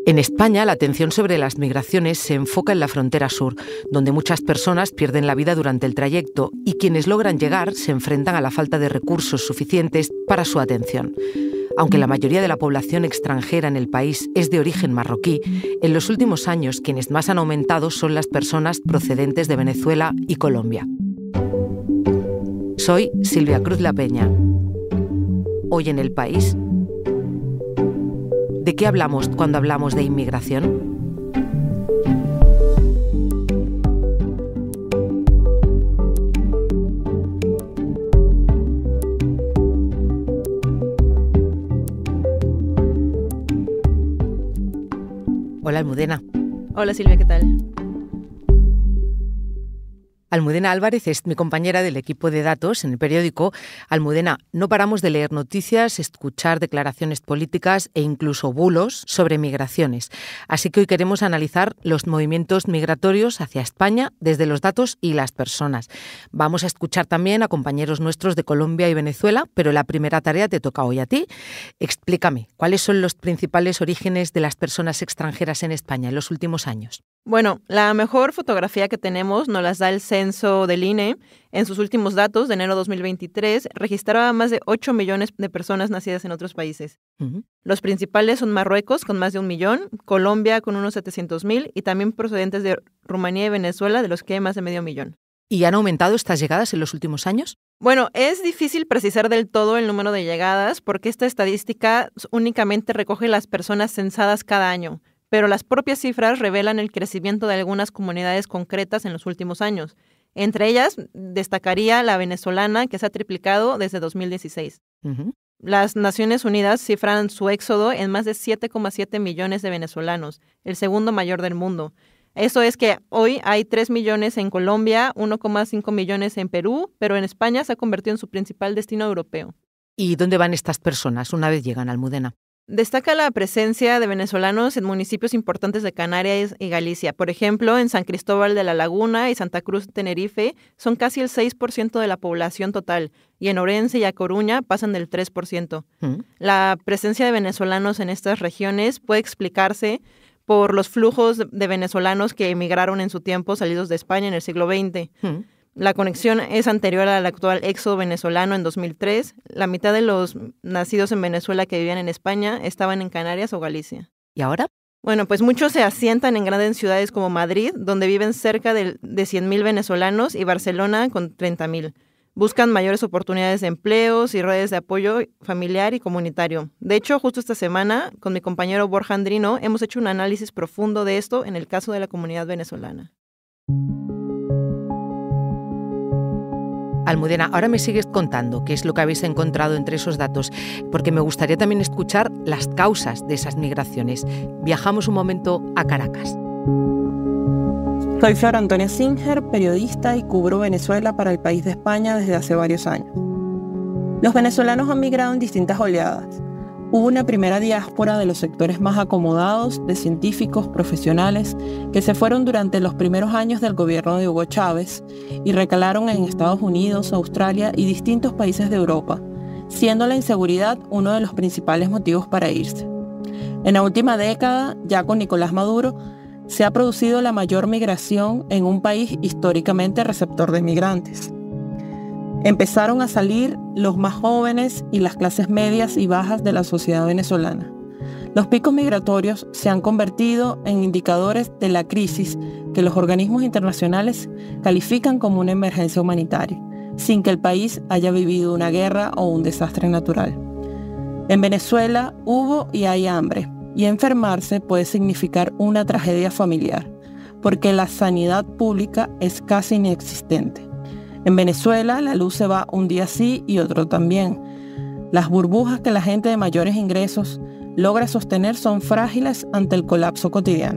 En España, la atención sobre las migraciones se enfoca en la frontera sur, donde muchas personas pierden la vida durante el trayecto y quienes logran llegar se enfrentan a la falta de recursos suficientes para su atención. Aunque la mayoría de la población extranjera en el país es de origen marroquí, en los últimos años quienes más han aumentado son las personas procedentes de Venezuela y Colombia. Soy Silvia Cruz La Peña. Hoy en El País, ¿de qué hablamos cuando hablamos de inmigración? Hola, Almudena. Hola, Silvia, ¿qué tal? Almudena Álvarez es mi compañera del equipo de datos en el periódico. Almudena, no paramos de leer noticias, escuchar declaraciones políticas e incluso bulos sobre migraciones. Así que hoy queremos analizar los movimientos migratorios hacia España desde los datos y las personas. Vamos a escuchar también a compañeros nuestros de Colombia y Venezuela, pero la primera tarea te toca hoy a ti. Explícame, ¿cuáles son los principales orígenes de las personas extranjeras en España en los últimos años? Bueno, la mejor fotografía que tenemos nos las da el censo del INE. En sus últimos datos, de enero de 2023, registraba más de 8 millones de personas nacidas en otros países. Los principales son Marruecos, con más de 1 millón, Colombia, con unos 700,000, y también procedentes de Rumanía y Venezuela, de los que hay más de 500,000. ¿Y han aumentado estas llegadas en los últimos años? Bueno, es difícil precisar del todo el número de llegadas porque esta estadística únicamente recoge las personas censadas cada año, pero las propias cifras revelan el crecimiento de algunas comunidades concretas en los últimos años. Entre ellas, destacaría la venezolana, que se ha triplicado desde 2016. Las Naciones Unidas cifran su éxodo en más de 7,7 millones de venezolanos, el segundo mayor del mundo. Eso es que hoy hay 3 millones en Colombia, 1,5 millones en Perú, pero en España se ha convertido en su principal destino europeo. ¿Y dónde van estas personas una vez llegan a Almudena? Destaca la presencia de venezolanos en municipios importantes de Canarias y Galicia. Por ejemplo, en San Cristóbal de la Laguna y Santa Cruz de Tenerife son casi el 6% de la población total, y en Orense y A Coruña pasan del 3%. La presencia de venezolanos en estas regiones puede explicarse por los flujos de venezolanos que emigraron en su tiempo salidos de España en el siglo XX. La conexión es anterior al actual éxodo venezolano en 2003. La mitad de los nacidos en Venezuela que vivían en España estaban en Canarias o Galicia. ¿Y ahora? Bueno, pues muchos se asientan en grandes ciudades como Madrid, donde viven cerca de 100,000 venezolanos, y Barcelona con 30,000. Buscan mayores oportunidades de empleos y redes de apoyo familiar y comunitario. De hecho, justo esta semana, con mi compañero Borja Andrino, hemos hecho un análisis profundo de esto en el caso de la comunidad venezolana. Almudena, ahora me sigues contando qué es lo que habéis encontrado entre esos datos, porque me gustaría también escuchar las causas de esas migraciones. Viajamos un momento a Caracas. Soy Flor Antonia Singer, periodista, y cubro Venezuela para El País de España desde hace varios años. Los venezolanos han migrado en distintas oleadas. Hubo una primera diáspora de los sectores más acomodados, de científicos, profesionales, que se fueron durante los primeros años del gobierno de Hugo Chávez y recalaron en Estados Unidos, Australia y distintos países de Europa, siendo la inseguridad uno de los principales motivos para irse. En la última década, ya con Nicolás Maduro, se ha producido la mayor migración en un país históricamente receptor de migrantes. Empezaron a salir los más jóvenes y las clases medias y bajas de la sociedad venezolana. Los picos migratorios se han convertido en indicadores de la crisis que los organismos internacionales califican como una emergencia humanitaria, sin que el país haya vivido una guerra o un desastre natural. En Venezuela hubo y hay hambre, y enfermarse puede significar una tragedia familiar, porque la sanidad pública es casi inexistente. En Venezuela, la luz se va un día sí y otro también. Las burbujas que la gente de mayores ingresos logra sostener son frágiles ante el colapso cotidiano.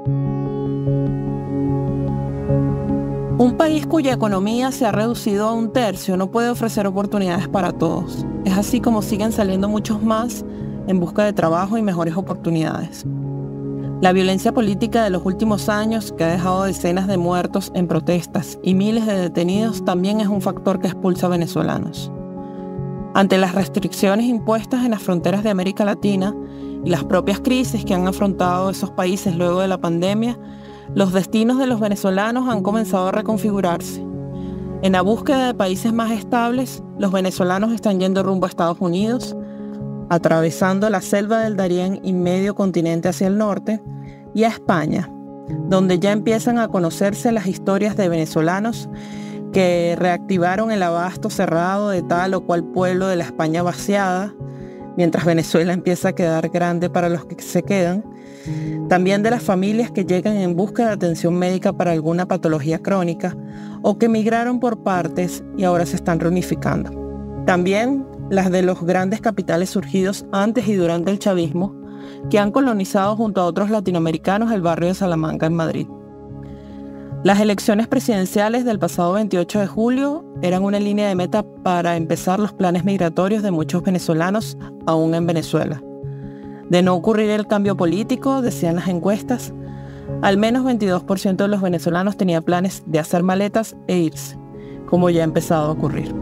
Un país cuya economía se ha reducido a 1/3 no puede ofrecer oportunidades para todos. Es así como siguen saliendo muchos más en busca de trabajo y mejores oportunidades. La violencia política de los últimos años, que ha dejado decenas de muertos en protestas y miles de detenidos, también es un factor que expulsa a venezolanos. Ante las restricciones impuestas en las fronteras de América Latina, y las propias crisis que han afrontado esos países luego de la pandemia, los destinos de los venezolanos han comenzado a reconfigurarse. En la búsqueda de países más estables, los venezolanos están yendo rumbo a Estados Unidos, atravesando la selva del Darién y medio continente hacia el norte, y a España, donde ya empiezan a conocerse las historias de venezolanos que reactivaron el abasto cerrado de tal o cual pueblo de la España vaciada, mientras Venezuela empieza a quedar grande para los que se quedan. También de las familias que llegan en busca de atención médica para alguna patología crónica o que migraron por partes y ahora se están reunificando. También las de los grandes capitales surgidos antes y durante el chavismo, que han colonizado junto a otros latinoamericanos el barrio de Salamanca en Madrid. Las elecciones presidenciales del pasado 28 de julio eran una línea de meta para empezar los planes migratorios de muchos venezolanos aún en Venezuela. De no ocurrir el cambio político, decían las encuestas, al menos 22% de los venezolanos tenía planes de hacer maletas e irse, como ya ha empezado a ocurrir.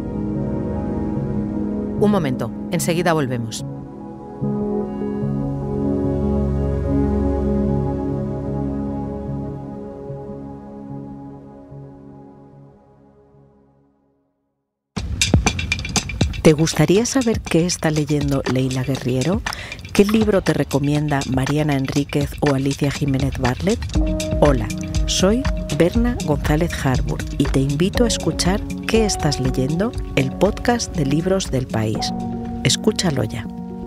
Un momento, enseguida volvemos. ¿Te gustaría saber qué está leyendo Leila Guerriero? ¿Qué libro te recomienda Mariana Enríquez o Alicia Jiménez Barlet? Hola, soy Berna González Harbour y te invito a escuchar ¿Qué estás leyendo?, el podcast de libros del país. Escúchalo ya.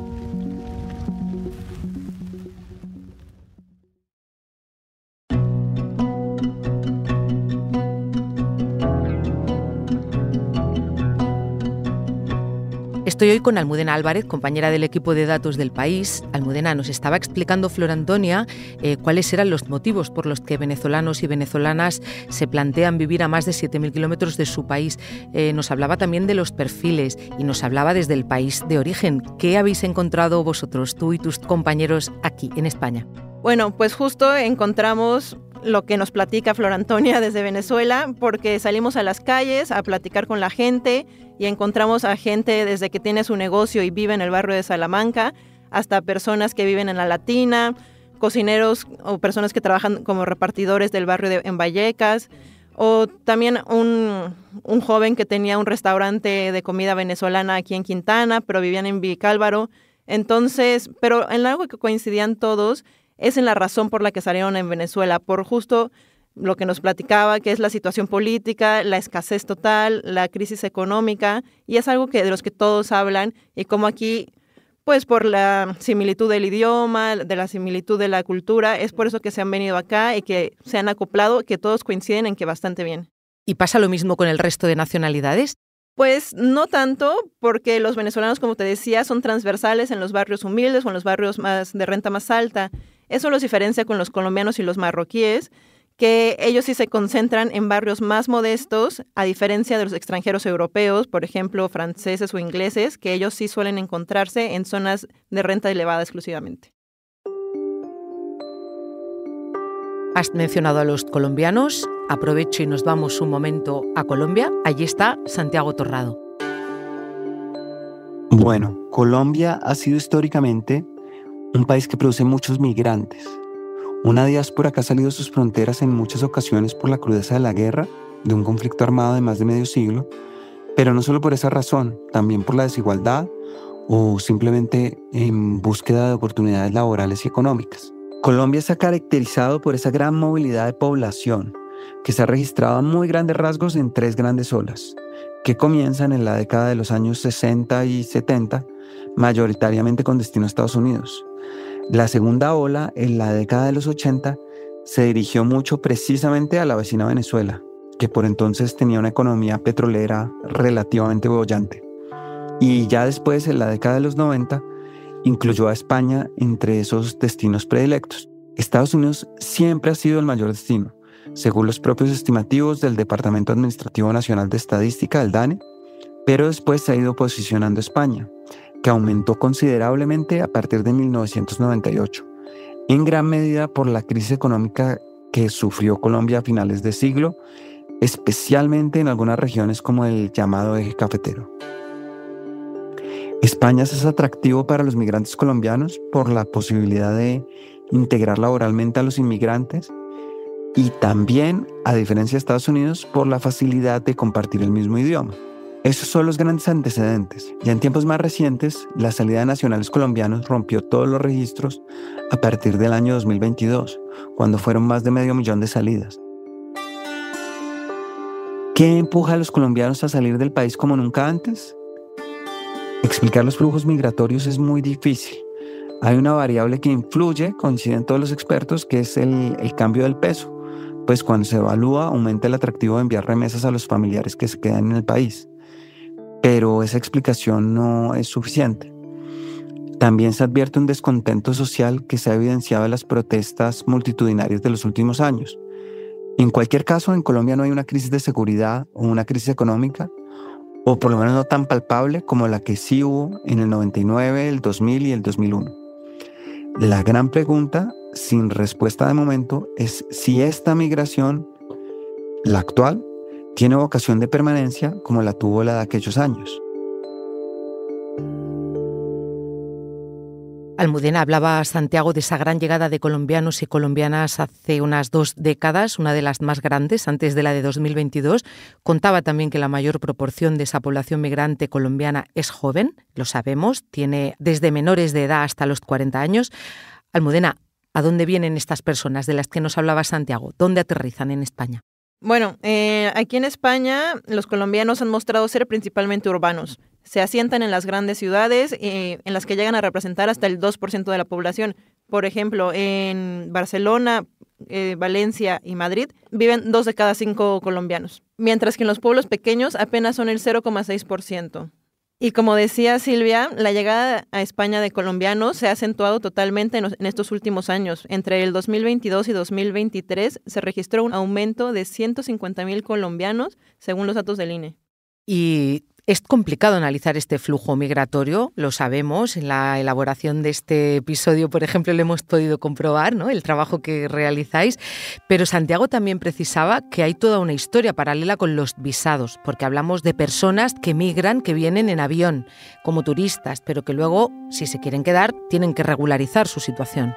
Estoy hoy con Almudena Álvarez, compañera del equipo de datos del país. Almudena, nos estaba explicando Flor Antonia cuáles eran los motivos por los que venezolanos y venezolanas se plantean vivir a más de 7.000 kilómetros de su país. Nos hablaba también de los perfiles y nos hablaba desde el país de origen. ¿Qué habéis encontrado vosotros, tú y tus compañeros, aquí en España? Bueno, pues justo encontramos lo que nos platica Flor Antonia desde Venezuela, porque salimos a las calles a platicar con la gente y encontramos a gente desde que tiene su negocio y vive en el barrio de Salamanca, hasta personas que viven en La Latina, cocineros o personas que trabajan como repartidores del barrio en Vallecas, o también un joven que tenía un restaurante de comida venezolana aquí en Quintana, pero vivían en Vicálvaro. Entonces, pero en algo que coincidían todos es en la razón por la que salieron en Venezuela, por justo lo que nos platicaba, que es la situación política, la escasez total, la crisis económica, y es algo de los que todos hablan, y como aquí, pues por la similitud del idioma, de la similitud de la cultura, es por eso que se han venido acá y que se han acoplado, que todos coinciden en que bastante bien. ¿Y pasa lo mismo con el resto de nacionalidades? Pues no tanto, porque los venezolanos, como te decía, son transversales en los barrios humildes o en los barrios de renta más alta. Eso los diferencia con los colombianos y los marroquíes, que ellos sí se concentran en barrios más modestos, a diferencia de los extranjeros europeos, por ejemplo, franceses o ingleses, que ellos sí suelen encontrarse en zonas de renta elevada exclusivamente. Has mencionado a los colombianos. Aprovecho y nos vamos un momento a Colombia. Allí está Santiago Torrado. Bueno, Colombia ha sido históricamente un país que produce muchos migrantes. Una diáspora que ha salido de sus fronteras en muchas ocasiones por la crudeza de la guerra, de un conflicto armado de más de medio siglo, pero no solo por esa razón, también por la desigualdad o simplemente en búsqueda de oportunidades laborales y económicas. Colombia se ha caracterizado por esa gran movilidad de población, que se ha registrado a muy grandes rasgos en tres grandes olas, que comienzan en la década de los años 60 y 70, mayoritariamente con destino a Estados Unidos. La segunda ola, en la década de los 80, se dirigió mucho precisamente a la vecina Venezuela, que por entonces tenía una economía petrolera relativamente boyante. Y ya después, en la década de los 90, incluyó a España entre esos destinos predilectos. Estados Unidos siempre ha sido el mayor destino, según los propios estimativos del Departamento Administrativo Nacional de Estadística, el DANE, pero después se ha ido posicionando España, que aumentó considerablemente a partir de 1998, en gran medida por la crisis económica que sufrió Colombia a finales de siglo, especialmente en algunas regiones como el llamado eje cafetero. España es atractivo para los migrantes colombianos por la posibilidad de integrar laboralmente a los inmigrantes y también, a diferencia de Estados Unidos, por la facilidad de compartir el mismo idioma. Esos son los grandes antecedentes. Ya en tiempos más recientes, la salida de nacionales colombianos rompió todos los registros a partir del año 2022, cuando fueron más de 500.000 de salidas. ¿Qué empuja a los colombianos a salir del país como nunca antes? Explicar los flujos migratorios es muy difícil. Hay una variable que influye, coinciden todos los expertos, que es el cambio del peso. Pues cuando se evalúa, aumenta el atractivo de enviar remesas a los familiares que se quedan en el país. Pero esa explicación no es suficiente. También se advierte un descontento social que se ha evidenciado en las protestas multitudinarias de los últimos años. En cualquier caso, en Colombia no hay una crisis de seguridad o una crisis económica, o por lo menos no tan palpable como la que sí hubo en el 99, el 2000 y el 2001. La gran pregunta, sin respuesta de momento, es si esta migración, la actual, tiene vocación de permanencia como la tuvo la de aquellos años. Almudena, hablaba Santiago de esa gran llegada de colombianos y colombianas hace unas 2 décadas, una de las más grandes, antes de la de 2022. Contaba también que la mayor proporción de esa población migrante colombiana es joven, lo sabemos, tiene desde menores de edad hasta los 40 años. Almudena, ¿a dónde vienen estas personas de las que nos hablaba Santiago? ¿Dónde aterrizan en España? Bueno, aquí en España los colombianos han mostrado ser principalmente urbanos. Se asientan en las grandes ciudades en las que llegan a representar hasta el 2% de la población. Por ejemplo, en Barcelona, Valencia y Madrid viven 2 de cada 5 colombianos, mientras que en los pueblos pequeños apenas son el 0,6%. Y como decía Silvia, la llegada a España de colombianos se ha acentuado totalmente en estos últimos años. Entre el 2022 y 2023 se registró un aumento de 150.000 colombianos, según los datos del INE. Y es complicado analizar este flujo migratorio, lo sabemos. En la elaboración de este episodio, por ejemplo, lo hemos podido comprobar, ¿no? El trabajo que realizáis. Pero Santiago también precisaba que hay toda una historia paralela con los visados, porque hablamos de personas que migran, que vienen en avión, como turistas, pero que luego, si se quieren quedar, tienen que regularizar su situación.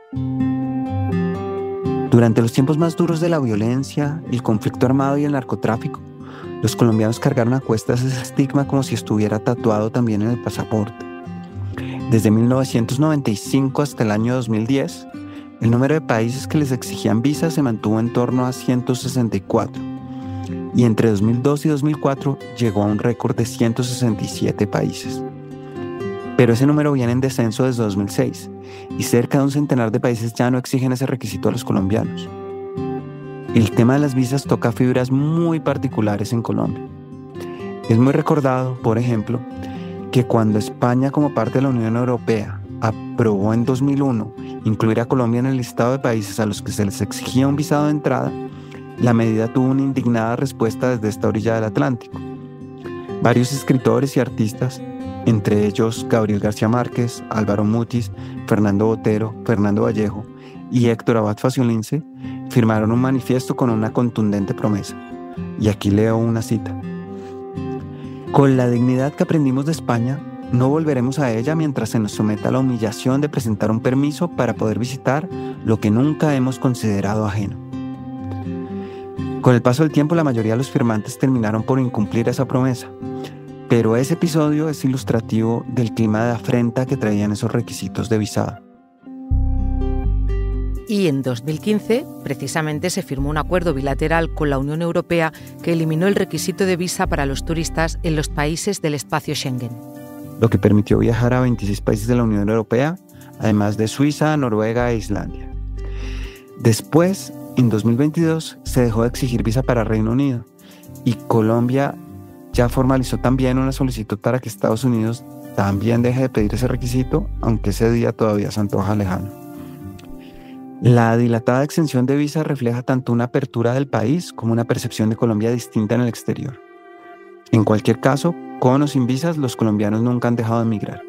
Durante los tiempos más duros de la violencia, el conflicto armado y el narcotráfico, los colombianos cargaron a cuestas ese estigma como si estuviera tatuado también en el pasaporte. Desde 1995 hasta el año 2010, el número de países que les exigían visas se mantuvo en torno a 164. Y entre 2002 y 2004 llegó a un récord de 167 países. Pero ese número viene en descenso desde 2006, y cerca de un centenar de países ya no exigen ese requisito a los colombianos. El tema de las visas toca fibras muy particulares en Colombia. Es muy recordado, por ejemplo, que cuando España, como parte de la Unión Europea, aprobó en 2001 incluir a Colombia en el listado de países a los que se les exigía un visado de entrada, la medida tuvo una indignada respuesta desde esta orilla del Atlántico. Varios escritores y artistas, entre ellos Gabriel García Márquez, Álvaro Mutis, Fernando Botero, Fernando Vallejo y Héctor Abad Faciolince, firmaron un manifiesto con una contundente promesa. Y aquí leo una cita. Con la dignidad que aprendimos de España, no volveremos a ella mientras se nos someta a la humillación de presentar un permiso para poder visitar lo que nunca hemos considerado ajeno. Con el paso del tiempo, la mayoría de los firmantes terminaron por incumplir esa promesa, pero ese episodio es ilustrativo del clima de afrenta que traían esos requisitos de visado. Y en 2015, precisamente, se firmó un acuerdo bilateral con la Unión Europea que eliminó el requisito de visa para los turistas en los países del espacio Schengen. Lo que permitió viajar a 26 países de la Unión Europea, además de Suiza, Noruega e Islandia. Después, en 2022, se dejó de exigir visa para Reino Unido y Colombia ya formalizó también una solicitud para que Estados Unidos también deje de pedir ese requisito, aunque ese día todavía se antoja lejano. La dilatada exención de visa refleja tanto una apertura del país como una percepción de Colombia distinta en el exterior. En cualquier caso, con o sin visas, los colombianos nunca han dejado de emigrar.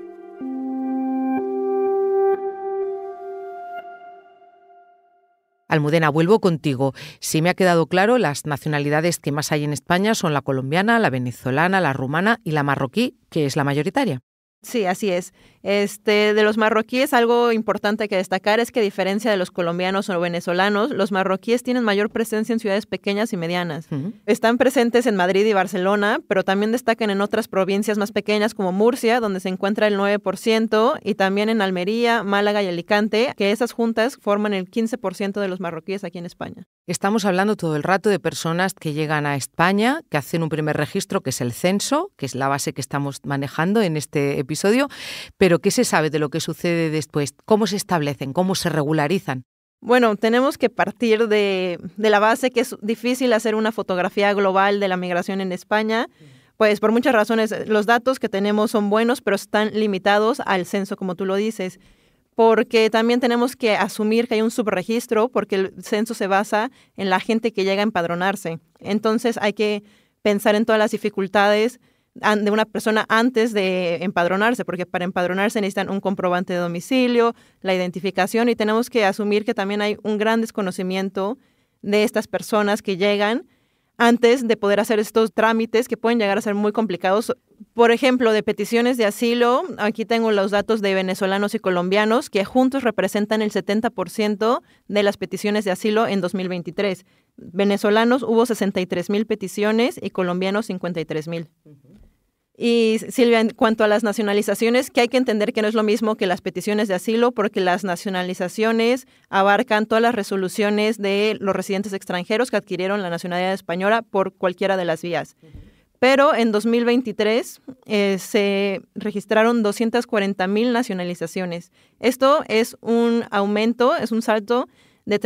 Almudena, vuelvo contigo. Si me ha quedado claro, las nacionalidades que más hay en España son la colombiana, la venezolana, la rumana y la marroquí, que es la mayoritaria. Sí, así es. De los marroquíes, algo importante que destacar es que a diferencia de los colombianos o venezolanos, los marroquíes tienen mayor presencia en ciudades pequeñas y medianas. Están presentes en Madrid y Barcelona, pero también destacan en otras provincias más pequeñas como Murcia, donde se encuentra el 9%, y también en Almería, Málaga y Alicante, que esas juntas forman el 15% de los marroquíes aquí en España. Estamos hablando todo el rato de personas que llegan a España, que hacen un primer registro, que es el censo, que es la base que estamos manejando en este episodio, pero ¿qué se sabe de lo que sucede después? ¿Cómo se establecen? ¿Cómo se regularizan? Bueno, tenemos que partir de la base que es difícil hacer una fotografía global de la migración en España, pues por muchas razones. Los datos que tenemos son buenos, pero están limitados al censo, como tú lo dices, porque también tenemos que asumir que hay un subregistro, porque el censo se basa en la gente que llega a empadronarse. Entonces hay que pensar en todas las dificultades de una persona antes de empadronarse, porque para empadronarse necesitan un comprobante de domicilio, la identificación, y tenemos que asumir que también hay un gran desconocimiento de estas personas que llegan antes de poder hacer estos trámites que pueden llegar a ser muy complicados. Por ejemplo, de peticiones de asilo, aquí tengo los datos de venezolanos y colombianos, que juntos representan el 70% de las peticiones de asilo en 2023. Venezolanos hubo 63,000 peticiones y colombianos 53,000. Y Silvia, en cuanto a las nacionalizaciones, que hay que entender que no es lo mismo que las peticiones de asilo, porque las nacionalizaciones abarcan todas las resoluciones de los residentes extranjeros que adquirieron la nacionalidad española por cualquiera de las vías. Pero en 2023 se registraron 240,000 nacionalizaciones. Esto es un aumento, es un salto de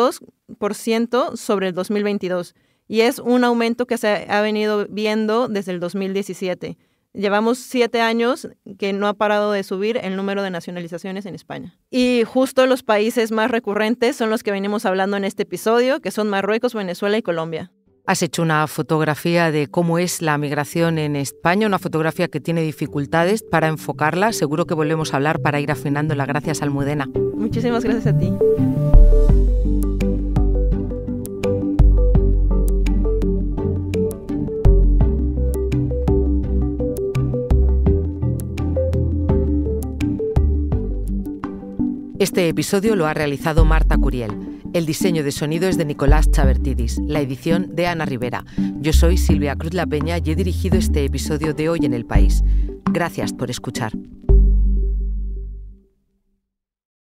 32% sobre el 2022. Y es un aumento que se ha venido viendo desde el 2017. Llevamos 7 años que no ha parado de subir el número de nacionalizaciones en España. Y justo los países más recurrentes son los que venimos hablando en este episodio, que son Marruecos, Venezuela y Colombia. Has hecho una fotografía de cómo es la migración en España, una fotografía que tiene dificultades para enfocarla. Seguro que volvemos a hablar para ir afinándola. Gracias, Almudena. Muchísimas gracias a ti. Este episodio lo ha realizado Marta Curiel. El diseño de sonido es de Nicolás Chavertidis, la edición de Ana Rivera. Yo soy Silvia Cruz La Peña y he dirigido este episodio de Hoy en el País. Gracias por escuchar.